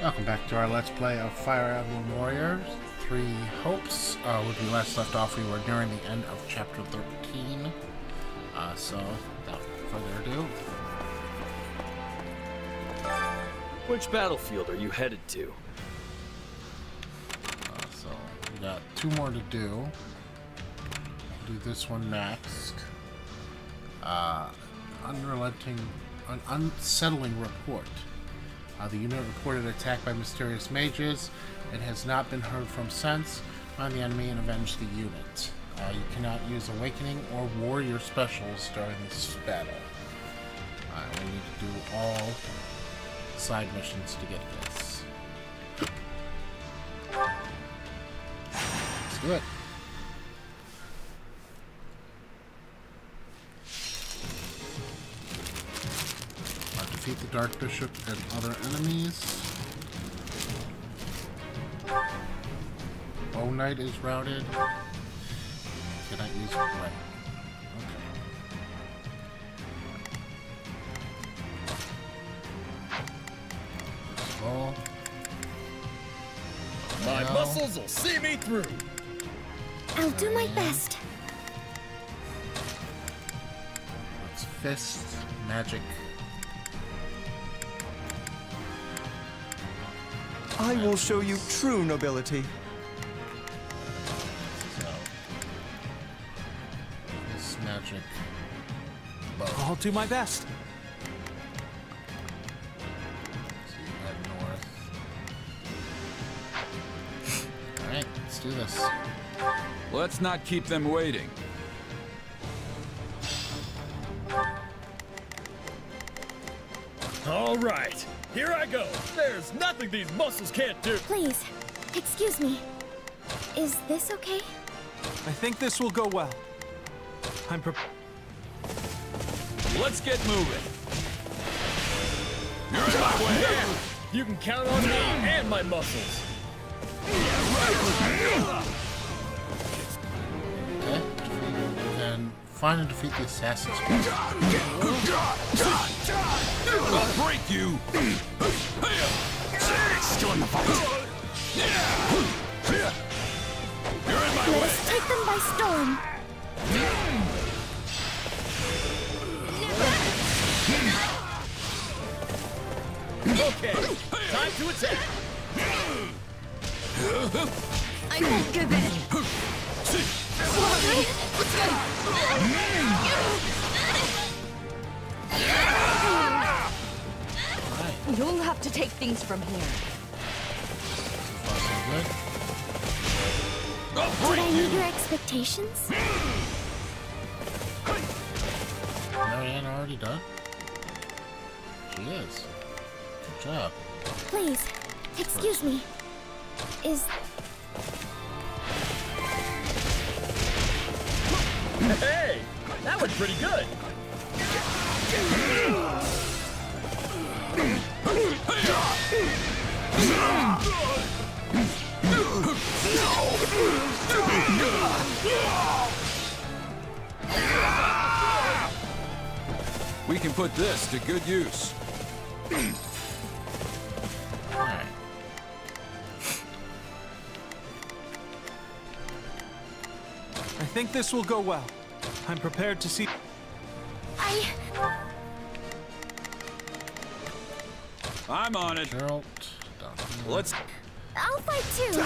Welcome back to our Let's Play of Fire Emblem Warriors. Three Hopes. When we last left off, we were nearing the end of Chapter 13. So, without further ado... Which battlefield are you headed to? So, we got two more to do. Do this one next. An unsettling report. The unit reported attack by mysterious mages. It has not been heard from since. Find the enemy and avenge the unit. You cannot use Awakening or Warrior specials during this battle. We need to do all side missions to get this. Let's do it. Defeat the Dark Bishop and other enemies. Bow Knight is routed. Cannot use it right. Okay. Roll. My muscles will see me through. I'll do my best. It's Fist Magic. I will show you true nobility. So, this magic bow. I'll do my best. So you head north. Alright, let's do this. Let's not keep them waiting. All right, here I go. There's nothing these muscles can't do. Please, excuse me. Is this okay? I think this will go well. I'm prepared. Let's get moving. You're in my way. You can count on me and my muscles. Okay, and find and defeat the assassins. I'll break you. Still in the fight. You're in my Let way. us take them by storm. Okay, time to attack. I won't give in. You'll have to take things from here. So Did I meet your expectations? Marianne already done? She is. Good job. Please, excuse me. Is... Hey, that went pretty good. We can put this to good use. Alright. I think this will go well. I'm prepared to see. I'm on it. Geralt. Done. Let's. I'll fight too.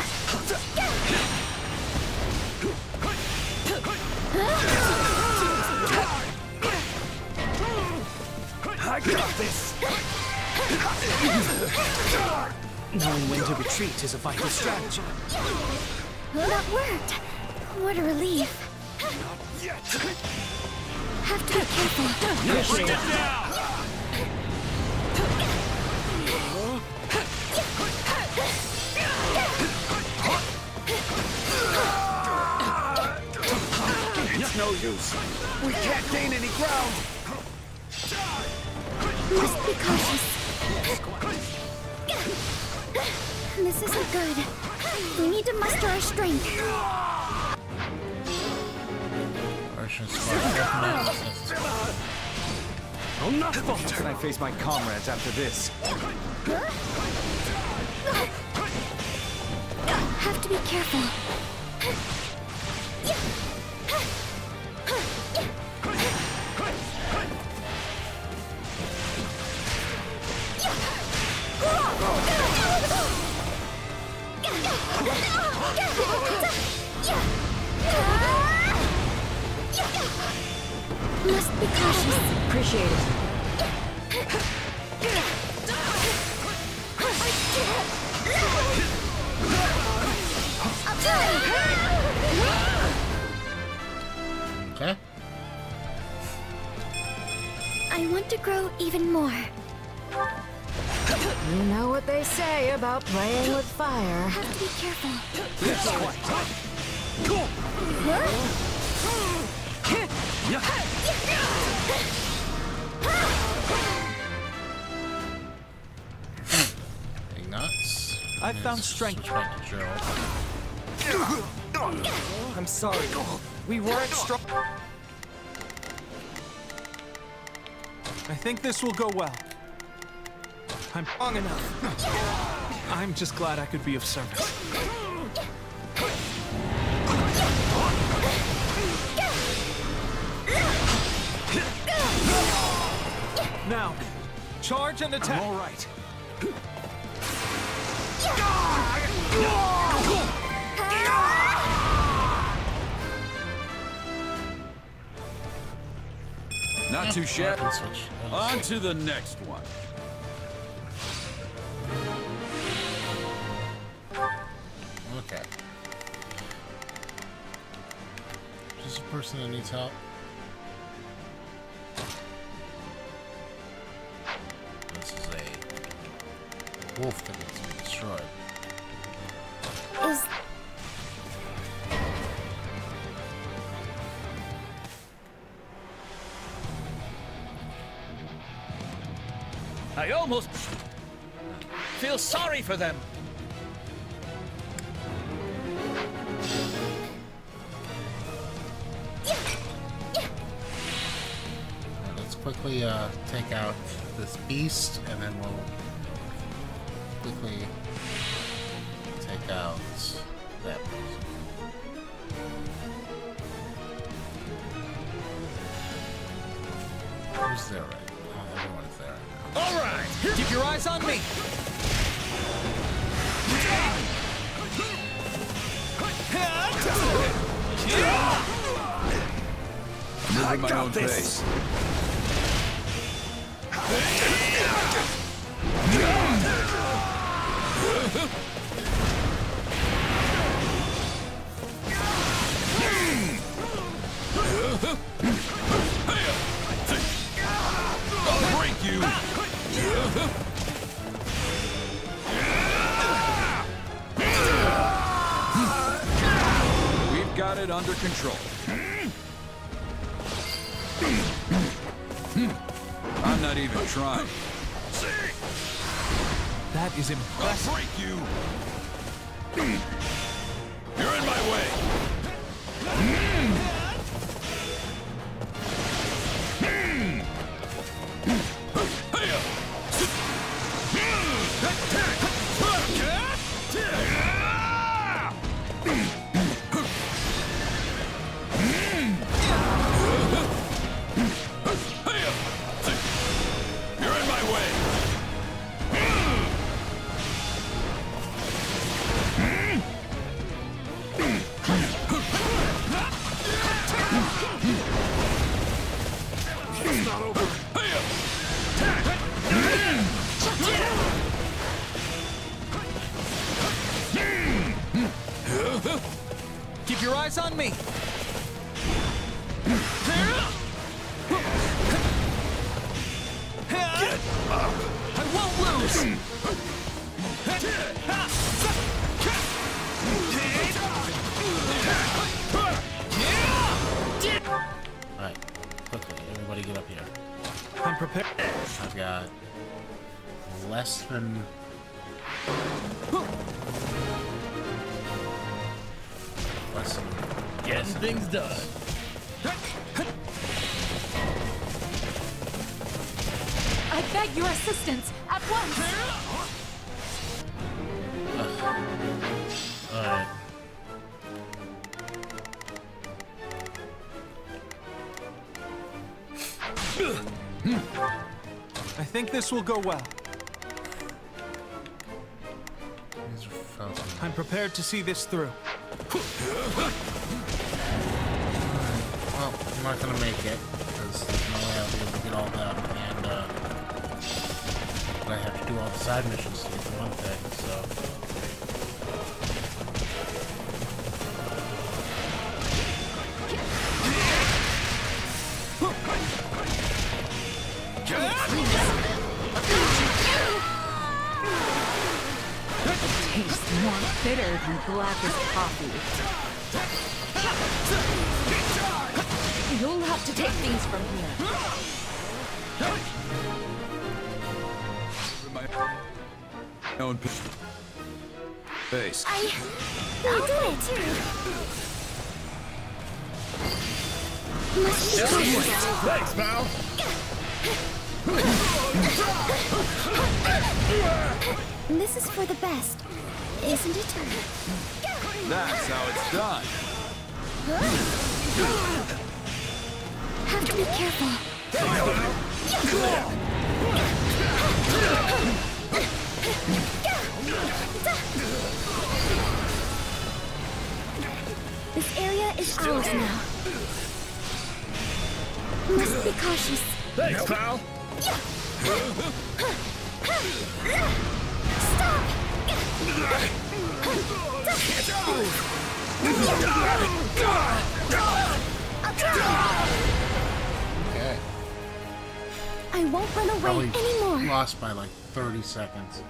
I got this. Knowing when to retreat is a vital strategy. That worked. What a relief. Have to be careful. Bring it down. It's no use. We can't gain any ground. Must be cautious. This isn't good. We need to muster our strength. I'll not falter when I face my comrades after this. careful. Must be cautious. Appreciate it. Okay. I want to grow even more. You know what they say about playing with fire. Have to be careful. Hey, nuts. I found strength. Switch back to Joe. I'm sorry. We weren't strong. I think this will go well. I'm Long enough. I'm just glad I could be of service. Now, charge and attack. All right. Not too shabby. Weapon switch. On to the next one. Okay. Is this a person that needs help? This is a wolf that needs to be destroyed. Is I almost feel sorry for them. Let's quickly take out this beast, and then we'll quickly take out that person. Who's there right now? Oh, everyone's there right now. All right. Keep your eyes on me. Moving my own pace. I'll break you. We've got it under control. I'm not even trying. That is I'll impressive. break you. You're in my way. You're in my way. It's not over. Keep your eyes on me. I won't lose. Alright, quickly, everybody get up here. I'm prepared. I've got less than... less than... Getting things done. I beg your assistance at once. Alright. think this will go well. These are felt. I'm prepared to see this through. Well, I'm not gonna make it because there's no way I'll be able to get all that, and but I have to do all the side missions to get the one thing. So. Tastes more bitter than blackest coffee. You'll have to take things from here. My own face. I'll do it too. Must be cautious. Thanks, pal. This is for the best, isn't it? That's how it's done. Have to be careful. This area is ours now. Must be cautious. Thanks, pal. Stop! Okay. I won't run away Probably anymore. lost by like 30 seconds.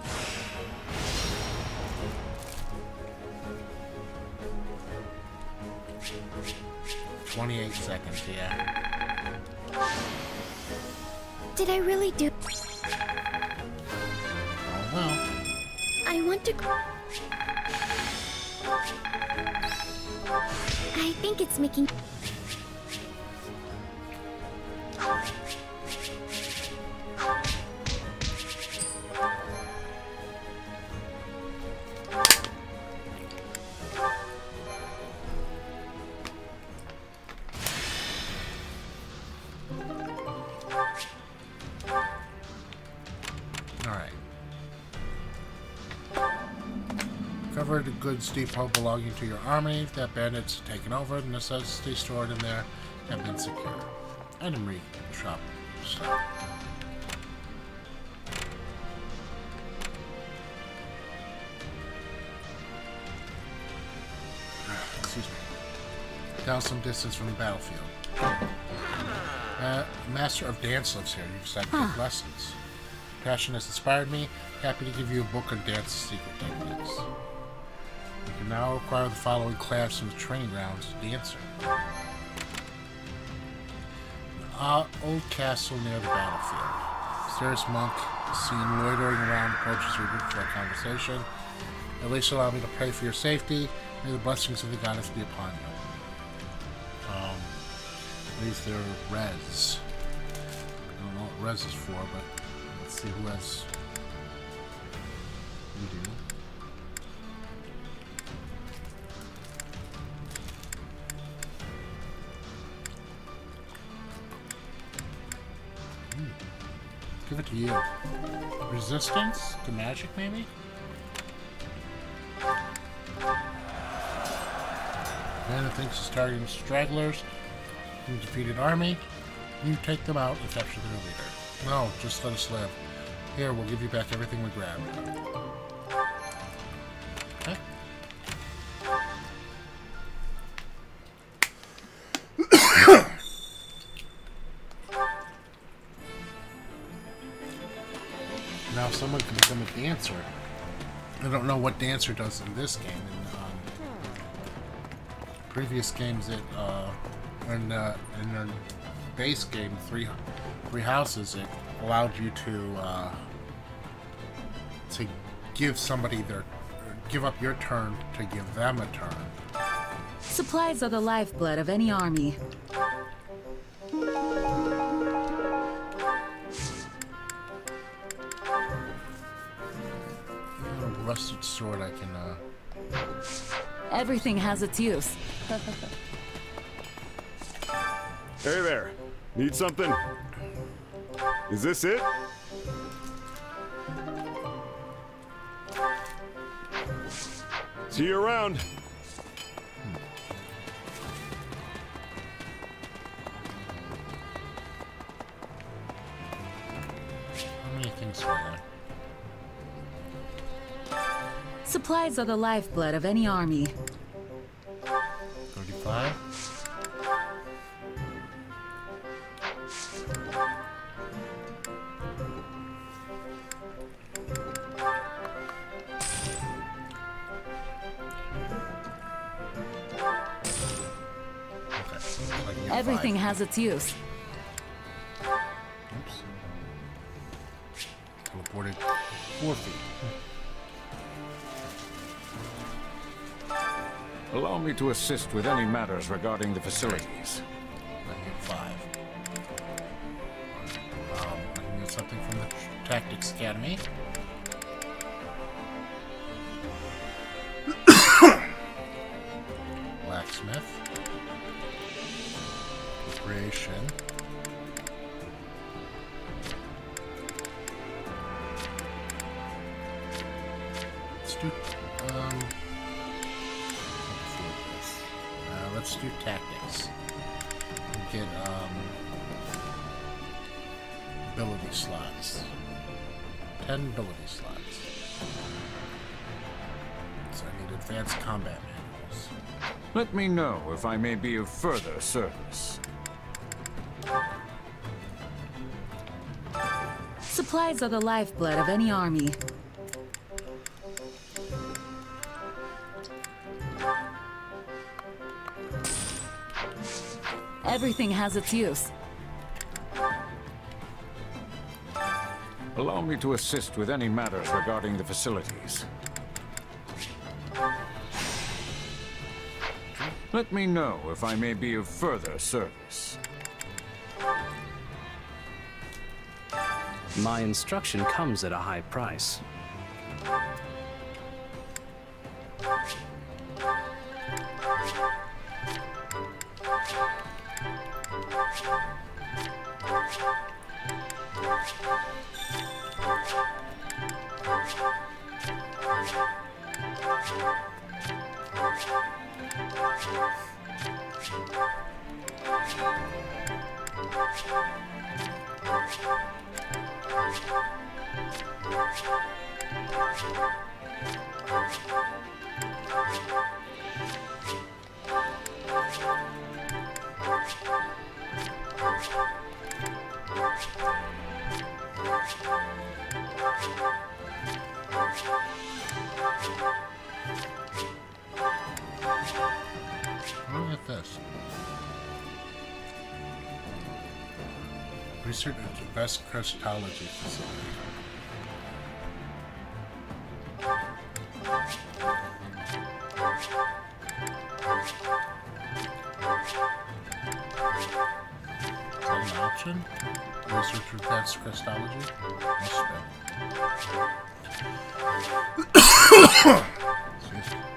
"28 seconds, yeah." Did I really do? Oh well. I want to. I think it's making. Cover the goods depot belonging to your army that bandits have taken over. The necessities stored in there have been secured. Item read shop. Stop. Excuse me. Down some distance from the battlefield. Master of Dance lives here. You've decided to take lessons. Passion has inspired me. Happy to give you a book on dance secret techniques. You can now acquire the following class from the training grounds as a dancer. Old castle near the battlefield. Mysterious monk seen loitering around approaches your group for a conversation. At least allow me to pray for your safety. May the blessings of the goddess be upon you. At least they're res. I don't know what res is for, but let's see who has. We do. Give it to you. Resistance to magic, maybe? Man that thinks he's targeting stragglers from the defeated army. You take them out and capture their leader. No, just let us live. Here, we'll give you back everything we grabbed. Okay. Now someone can become a dancer. I don't know what dancer does in this game. In previous games, it in the base game, three houses, it allowed you to give somebody give up your turn to give them a turn. Supplies are the lifeblood of any army. Rusted sword I can Everything has its use. Hey there. Need something? Is this it? See you around. How many things are there? Supplies are the lifeblood of any army. 35. Everything has its use. Oops. Teleported 4 feet. Allow me to assist with any matters regarding the facilities. I get 5. I can get something from the Tactics Academy. Blacksmith. Creation. Let's do let's do tactics. We'll get ability slots. 10 ability slots. So I need advanced combat manuals. Let me know if I may be of further service. Supplies are the lifeblood of any army. Everything has its use. Allow me to assist with any matters regarding the facilities. Let me know if I may be of further service. My instruction comes at a high price. Look at this. Research at the best Christology facility. Is that an option? Research advanced Christology? Must be. Excuse me.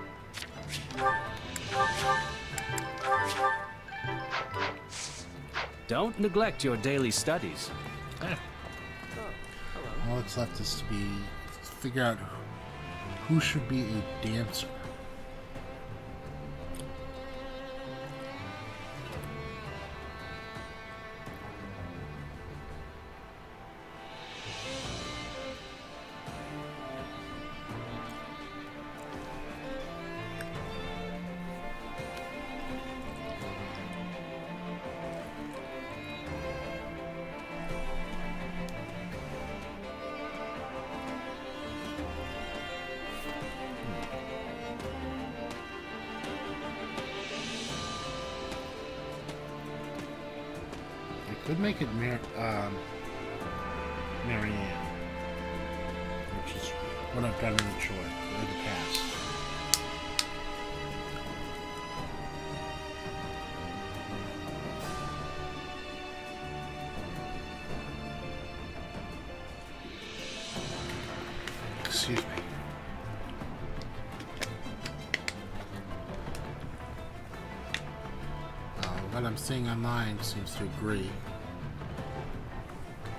Don't neglect your daily studies. All that's left is to figure out who should be a dancer. Could make it Marianne, which is what I've done in the past. Excuse me. What I'm seeing online seems to agree.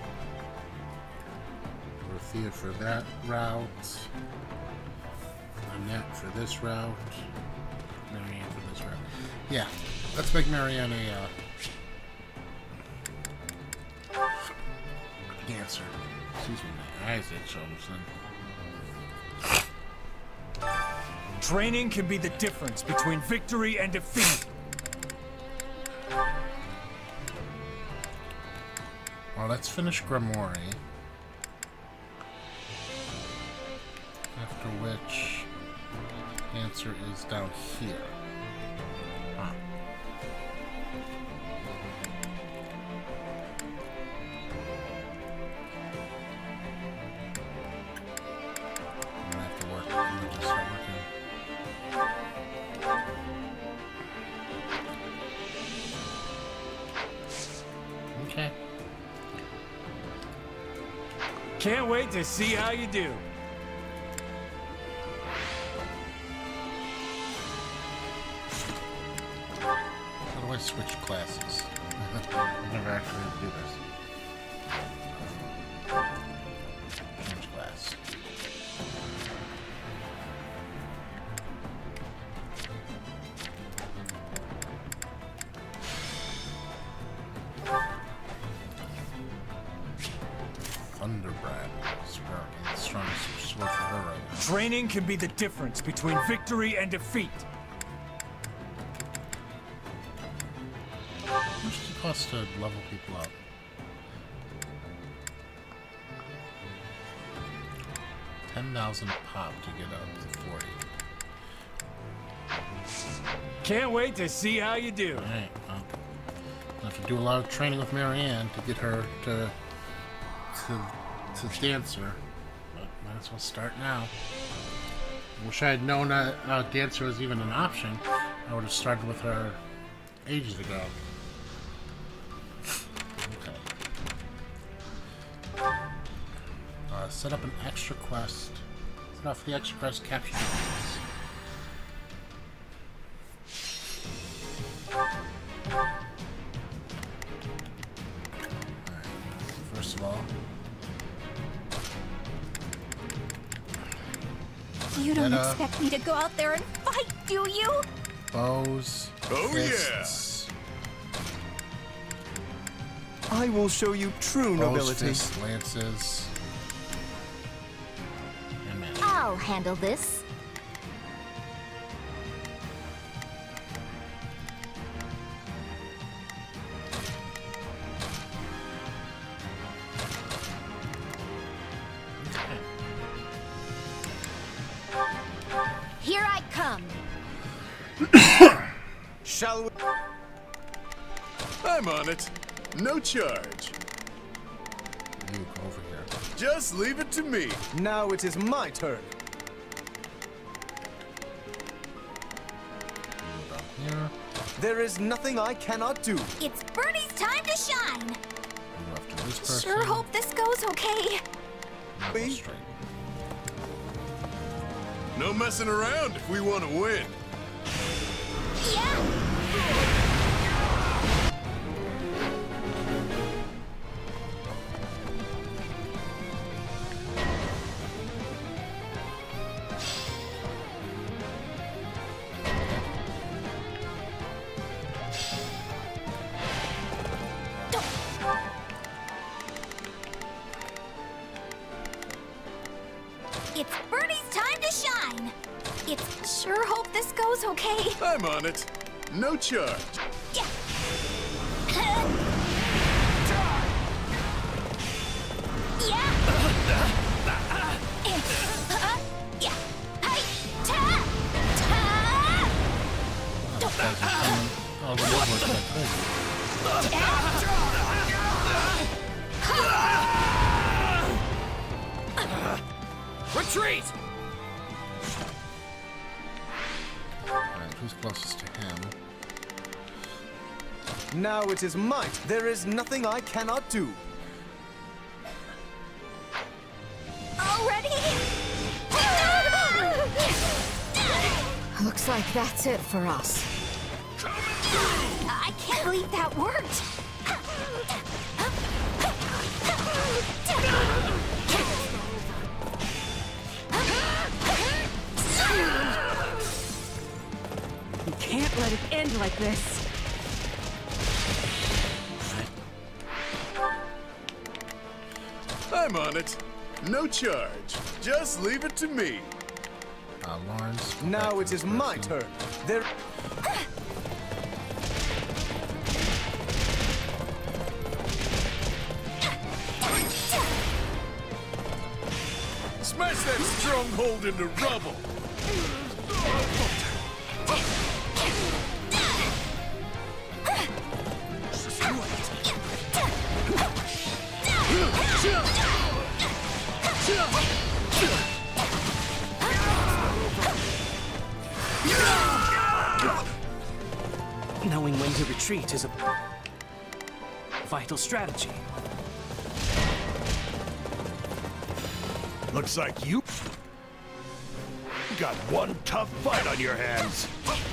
For that route, Annette for this route. Marianne for this route. Yeah, let's make Marianne a dancer. Excuse me, my eyes did show something. Training can be the difference between victory and defeat. Well, let's finish Grimoire. After which, answer is down here. Huh. I'm gonna have to work. I'm gonna just start working. Okay. Can't wait to see how you do. How do I switch classes? I've never actually had to do this. Change class. Thunderbrand. Strongest sword for her right now. Training can be the difference between victory and defeat. How much does it cost to level people up? 10,000 pop to get up to 40. Can't wait to see how you do. Alright, well, I have to do a lot of training with Marianne to get her to dancer. But might as well start now. Wish I had known that dancer was even an option. I would have started with her ages ago. Okay. Set up an extra quest. Set off the extra quest, capture the boss. Alright, first of all, You don't expect me to go out there and fight, do you? bows, fists, I will show you true bows, nobility. fists, lances, and magic. I'll handle this. Here I come. Shall we? I'm on it. No charge. You go over here. Just leave it to me. Now it is my turn. You go down here. There is nothing I cannot do. It's Bernie's time to shine. You go after this person. Sure hope this goes okay. Now go straight. No messing around if we want to win. Yeah. It's Bernie's time to shine. It's sure hope this goes okay. I'm on it. No charge. Yeah. Oh, the wood works like crazy. Retreat! Alright, who's closest to him? Now it is might. There is nothing I cannot do. Already? Looks like that's it for us. I can't believe that worked. Can't let it end like this. I'm on it. No charge. Just leave it to me. Lawrence. Now it is my turn. There. Smash that stronghold into rubble. Knowing when to retreat is a vital strategy. Looks like you got one tough fight on your hands.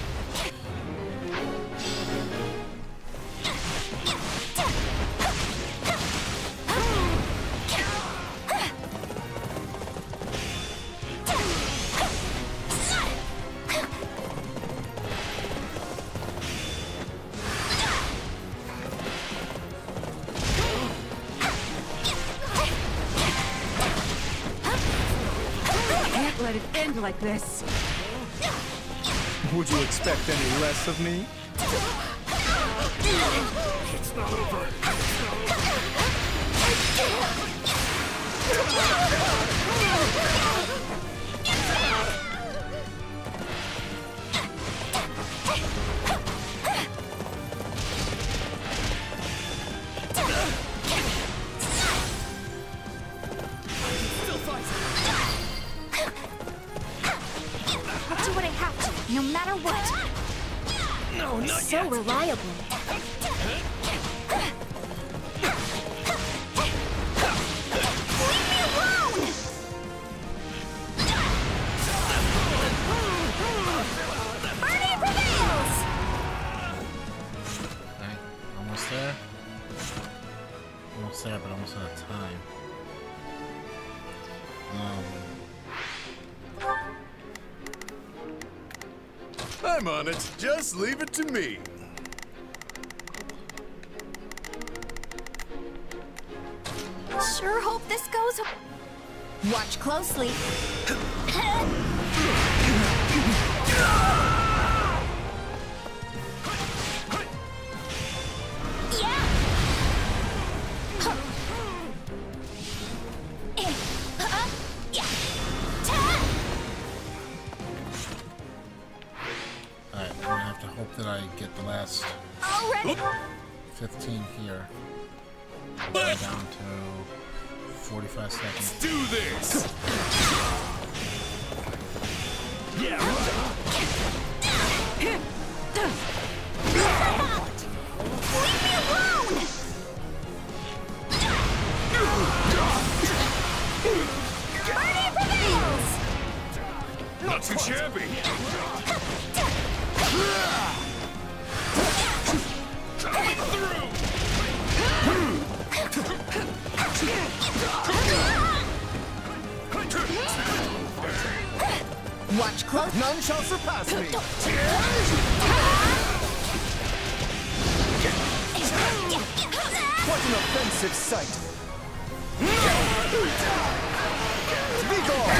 Can't let it end like this. Would you expect any less of me? It's not over. I'll do what I have to, no matter what. No, not So yet. reliable. Leave me alone! Bernie prevails! Okay, almost there. Almost there, but almost out of time. I'm on it. Just leave it to me. Sure hope this goes. Watch closely. Yeah. Yeah. Alright, I'm gonna have to hope that I get the last Already. 15 here. Down to 45 seconds. Do this. Yeah. Leave me alone! Bernie prevails! Not too shabby. Coming through. Watch close. None shall surpass me. What an offensive sight. Be gone.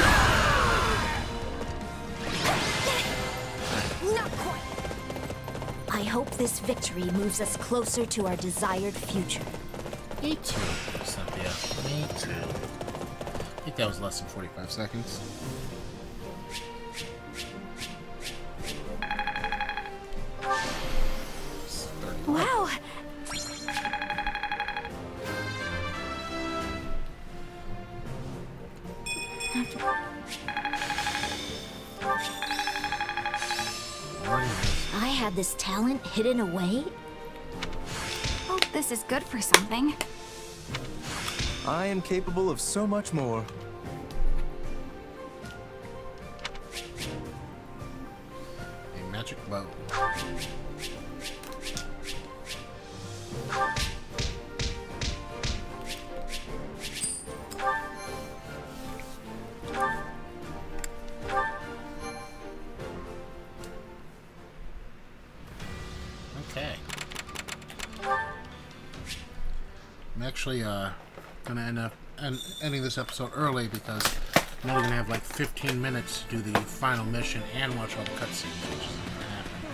Not quite. I hope this victory moves us closer to our desired future. Me too, Cynthia. Me too. I think that was less than 45 seconds. Wow. I had this talent hidden away? Hope this is good for something. I am capable of so much more. A magic bow. actually gonna end up ending this episode early because I'm only gonna have like 15 minutes to do the final mission and watch all the cutscenes, which isn't gonna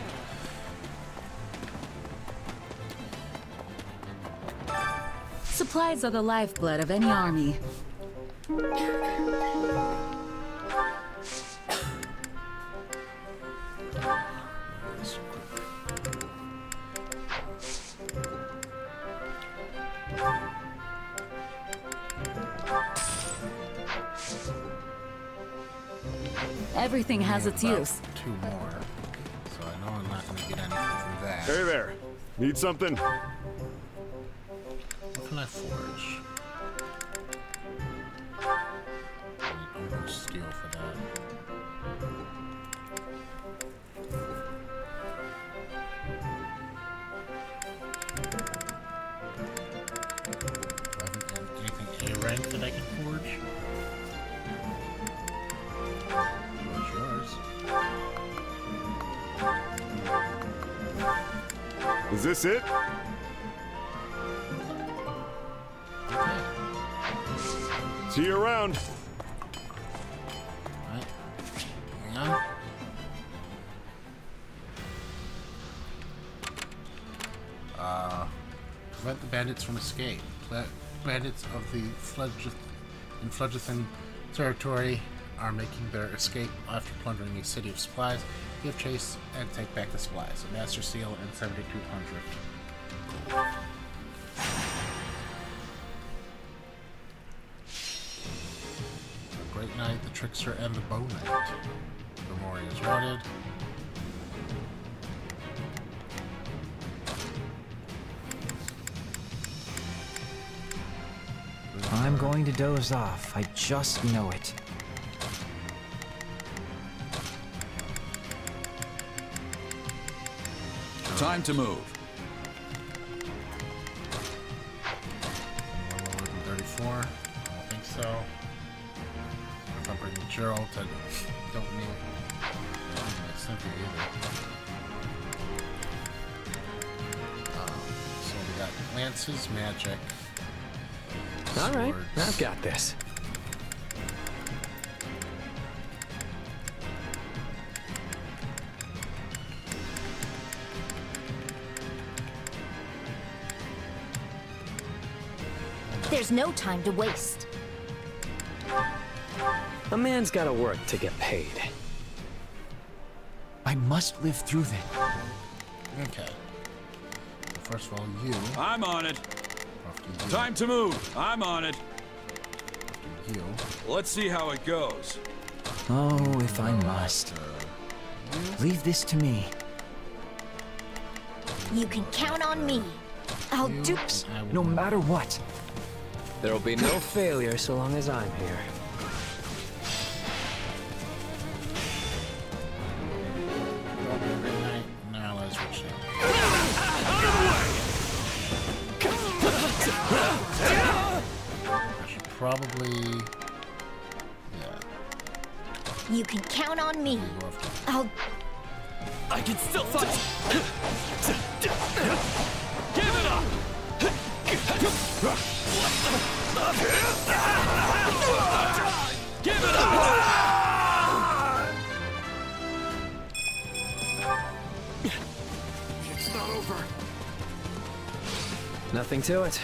happen. Supplies are the lifeblood of any army. Everything has its use. 2 more, so I know I'm not gonna get anything from that. Hey there. Need something? What can I forge? I'm gonna steal for that. Anything A rank that I can forge? What's yours? Is this it? See you around. Right. Hang on. Prevent the bandits from escape. Bandits of the Fledgethan territory are making their escape after plundering a city of supplies. Give chase and take back the supplies. A master seal and 7,200. Great Knight, the Trickster, and the Bow Knight. The Mori is routed. I'm going to doze off. I just know it. Time to move. 34. I don't think so. If I'm bringing Gerald, I don't need Cynthia either. So we got lances, magic. All right, swords. I've got this. There's no time to waste. A man's gotta work to get paid. I must live through this. Okay. First of all, you. I'm on it. After you. Time to move. I'm on it. After you. Let's see how it goes. Oh, if I must. Leave this to me. You can count on me. I'll do. No matter what. There'll be no failure so long as I'm here. Now let's switch it. I should probably. Yeah. You can count on me. I'll. I can still fight. Give it up. Give it up. It's not over. Nothing to it.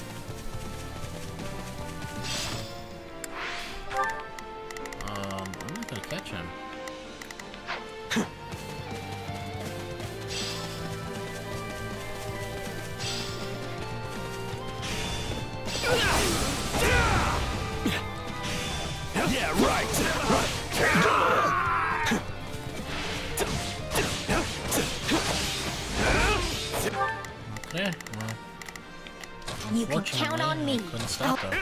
I'm not gonna catch him. Yeah, right. Okay, well. You can count on me. I couldn't stop though.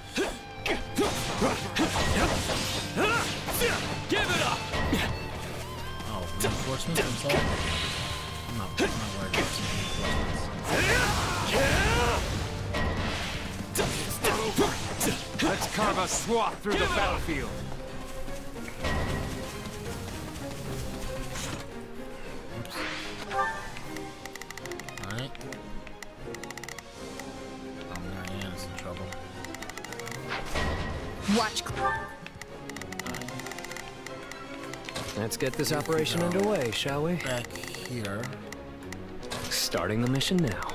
Give it up. Oh, reinforcements themselves? I'm not worried about some reinforcements. Let's carve a swath through the battlefield. Alright. Oh, Marianne's Watch. Let's get this operation underway, shall we? Back here. Starting the mission now.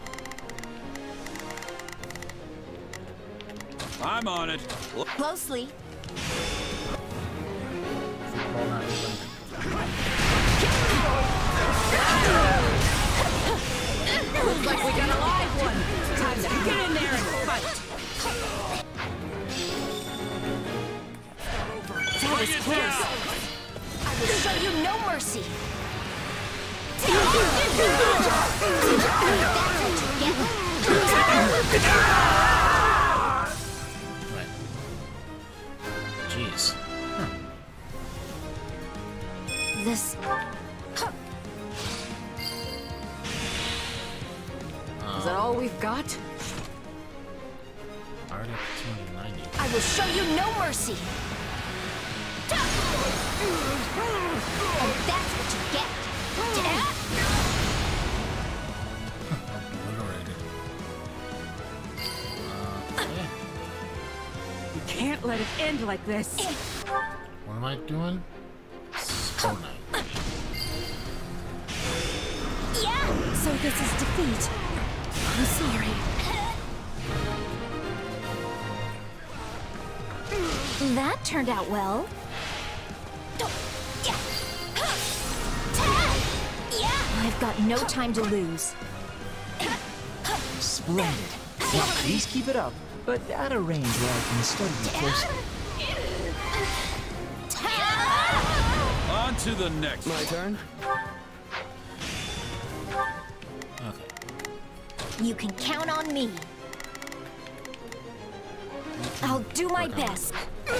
I'm on it. Closely. Looks like we got a live one. Time to get in there and fight. That was close. I will show you no mercy. That's what you get. Right. Jeez. This. Is that all we've got? Already up to 290. I will show you no mercy. And that's what you get. Obliterated. Yeah. We can't let it end like this. What am I doing? Stone Knight. Yeah. So this is defeat. I'm sorry. That turned out well. I've got no time to lose. Splendid. Now please keep it up, but at a range where I can study you closely. On to the next. My turn. Okay. You can count on me. I'll do my best.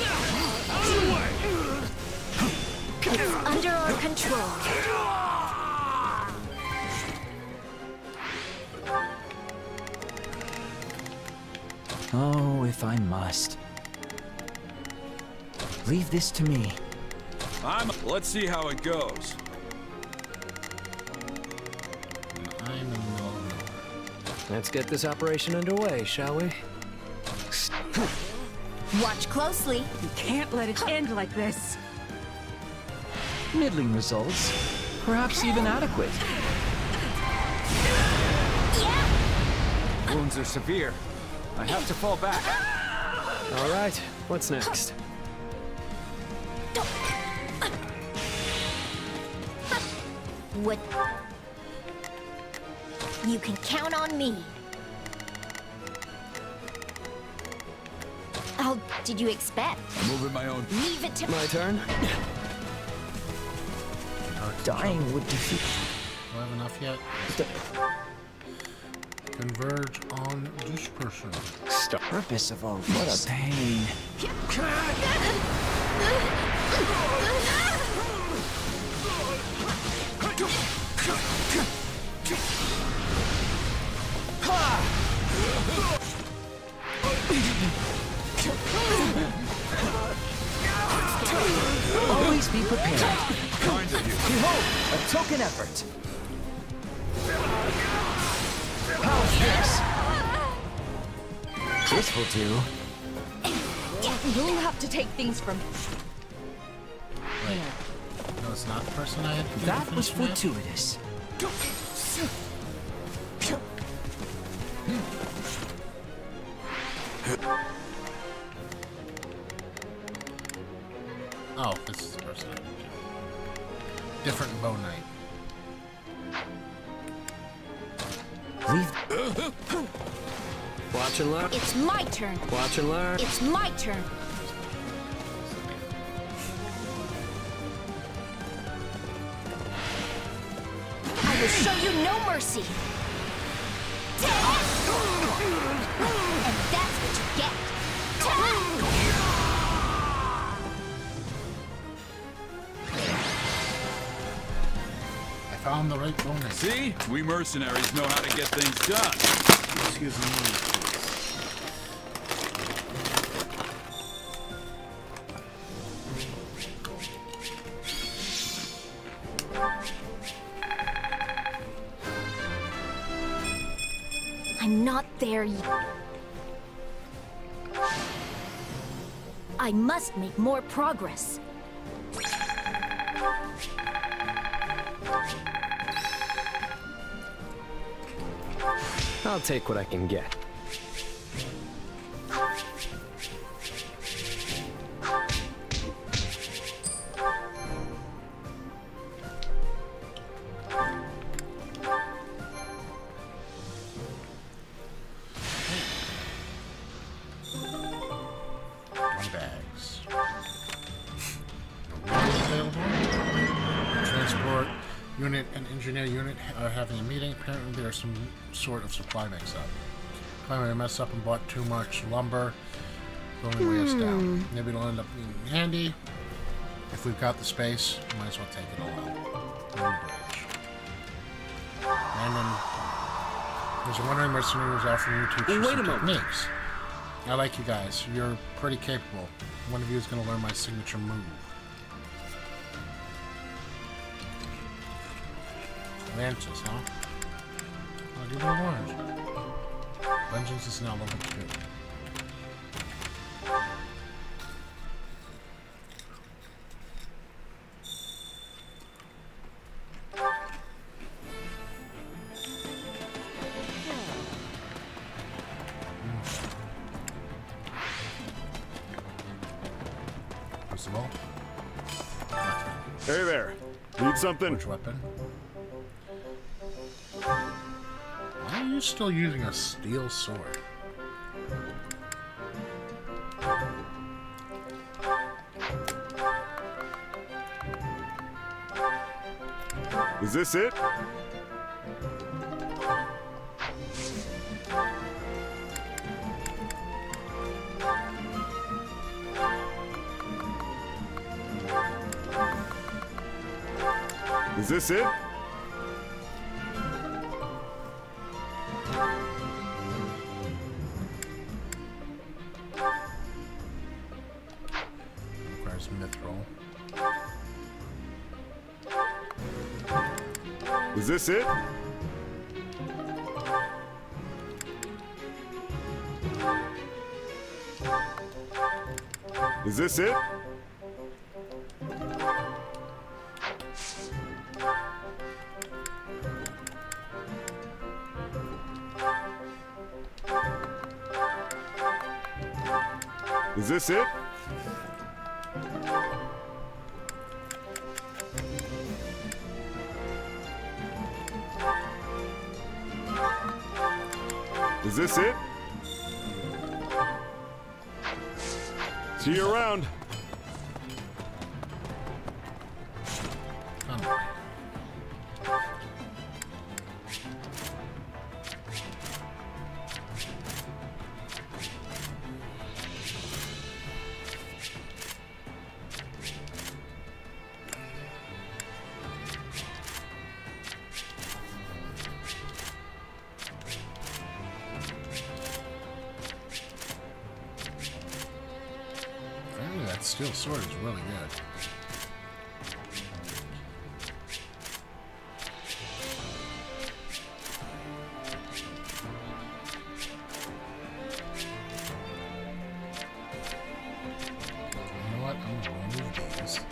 It's under our control. Oh, if I must. Leave this to me. Let's see how it goes. I'm in the middle of nowhere. Let's get this operation underway, shall we? Watch closely. We can't let it end like this. Middling results. Perhaps even adequate. Wounds are severe. I have to fall back. All right, what's next? What? You can count on me. Oh, did you expect? I'm moving my own. Leave it to My turn. Dying would defeat. Do I have enough yet? Converge on dispersion. Purpose of all what a pain. Always be prepared. Kind of you. Behold, a token effort. How's this? This will do. You'll have to take things from. Wait. No, it's not the person I had to do That the was finishing fortuitous. Oh, this is the person I had to do. Different bow knight. Leave. Watch and learn. It's my turn. Watch and learn. It's my turn. I will show you no mercy. And that's what you get. I found the right bow knight. See? We mercenaries know how to get things done. Excuse me. I'm not there yet. I must make more progress. I'll take what I can get. Bags. Available. Transport unit and engineer unit are having a meeting. Apparently there's some sort of supply mix-up. Claiming I messed up and bought too much lumber. Going way us down. Maybe it'll end up being handy. If we've got the space, we might as well take it all out. Bridge. And then there's a wandering mercenary who's offering you to teach you some techniques. I like you guys. You're pretty capable. One of you is going to learn my signature move. Lances, huh? I'll give you an orange. Vengeance is now level 2. Hey there. Need something? Which weapon? Why are you still using a steel sword? Is this it? Is this it? Requires mithril. Is this it? Is this it? Is this it? Is this it? See you around. That steel sword is really good. You know what? I'm going to remove these.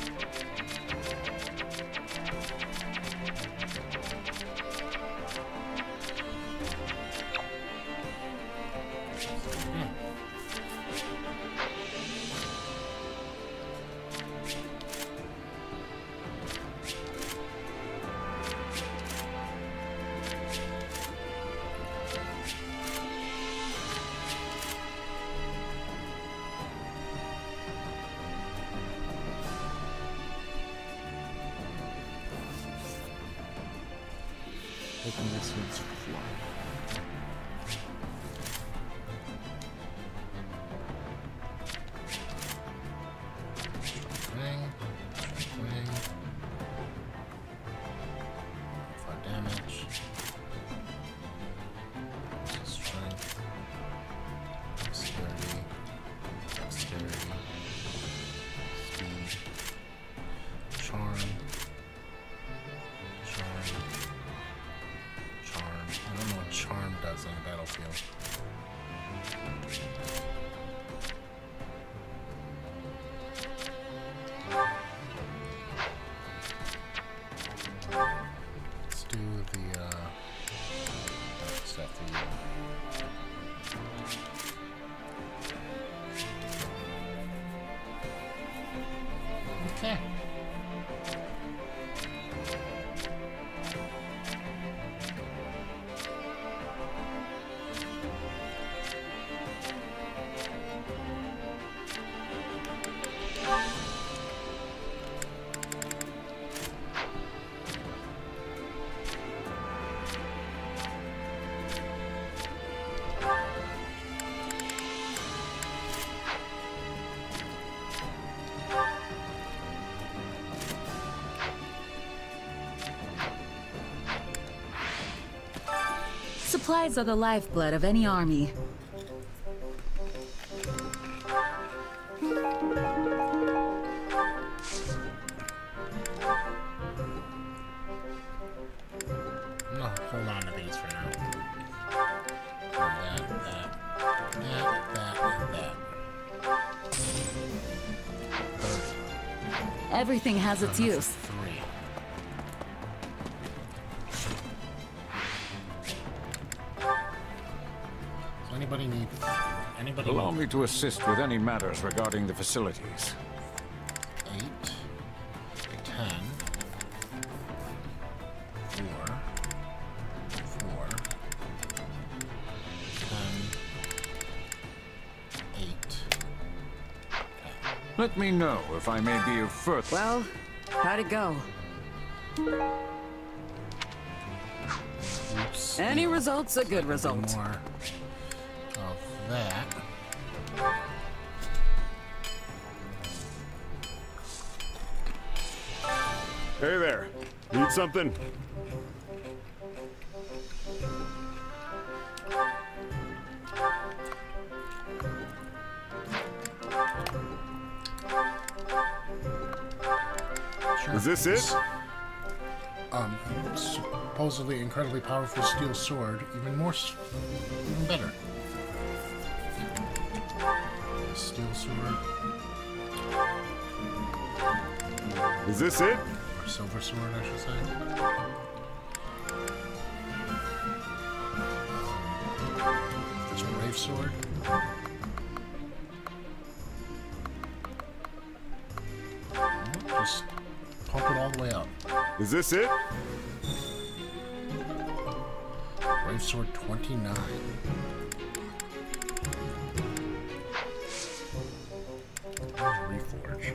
Open this one's fly. Wing. 5 damage. Strength. Dexterity. Speed. Charm. I don't know what Supplies are the lifeblood of any army. No, hold on to these for now. That, and that. Everything has its use. 3. Does anybody need... Allow me to assist with any matters regarding the facilities. 8, 10, 4, 10, 8. Let me know if I may be of further... Well, how'd it go? Oops. Any result's a good result. More of that. Hey there. Need something? Sure. Is this it? Supposedly incredibly powerful steel sword, even better. Steel sword. Is this it? Or silver sword, I should say. This brave sword. Just pump it all the way up. Is this it? Brave sword 29. Reforge.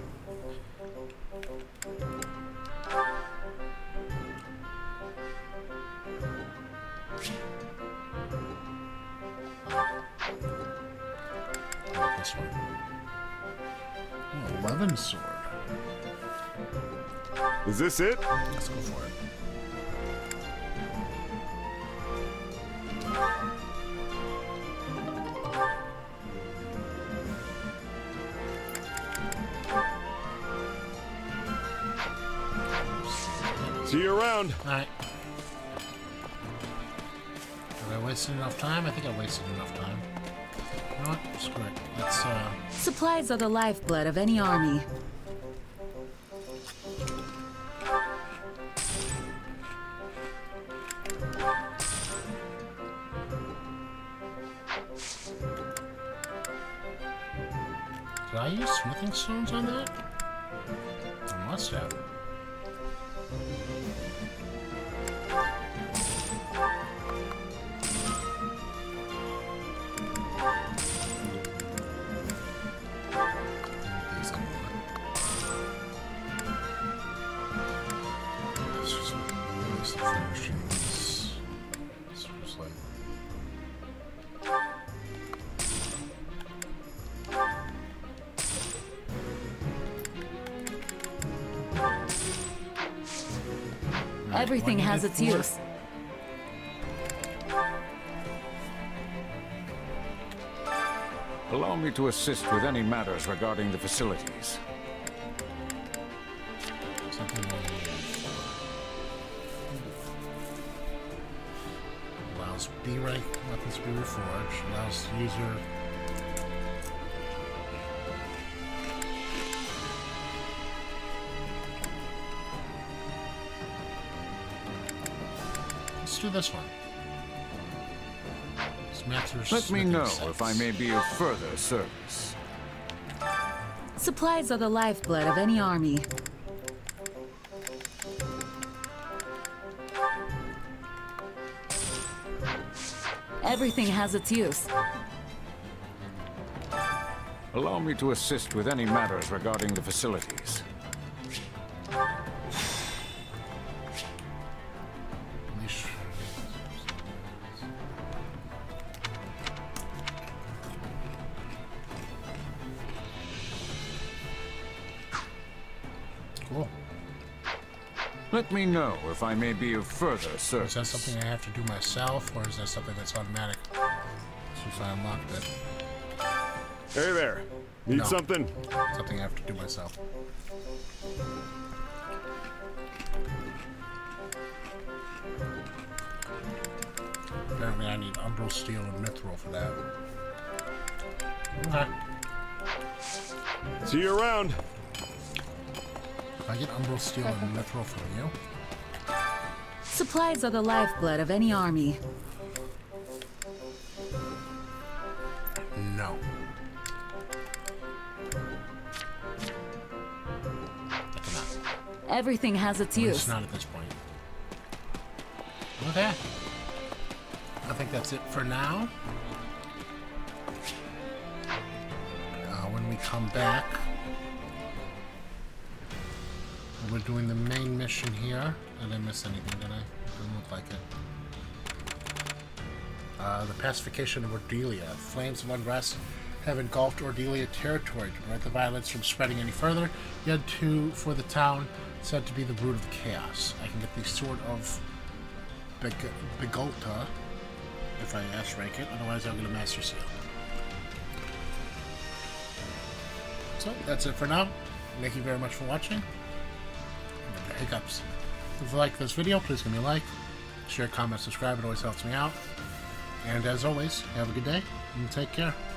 This one. Oh, 11 sword. Is this it? Let's go for it. See you around. Alright. Have I wasted enough time? I think I wasted enough time. You know what? Screw it. Let's, Supplies are the lifeblood of any army. Did I use smithing stones on that? I must have. Everything has its use. Allow me to assist with any matters regarding the facilities. Something allows B-rank weapons to be reforged. Allows the user do this one. Let me know if I may be of further service. Supplies are the lifeblood of any army. Everything has its use. Allow me to assist with any matters regarding the facilities. Cool. Let me know if I may be of further service. Is that something I have to do myself, or is that something that's automatic since I unlocked it? Hey there. Need No. something? Something I have to do myself. Apparently I need umbral steel and mithril for that. Okay. See you around. If I get umbral steel and mithril from you, Supplies are the lifeblood of any army. no. I cannot. Everything has its At least use. not at this point. Okay. I think that's it for now. When we come back, we're doing the main mission here. Did I miss anything, did I? Doesn't look like it. The pacification of Ordelia. Flames of unrest have engulfed Ordelia territory to prevent the violence from spreading any further. Yet for the town said to be the root of the chaos. I can get the Sword of Begolta if I S-rank it, otherwise I'll get a Master Seal. So, that's it for now. Thank you very much for watching. Remember, hiccups. If you like this video, please give me a like. Share, comment, subscribe. It always helps me out. And as always, have a good day and take care.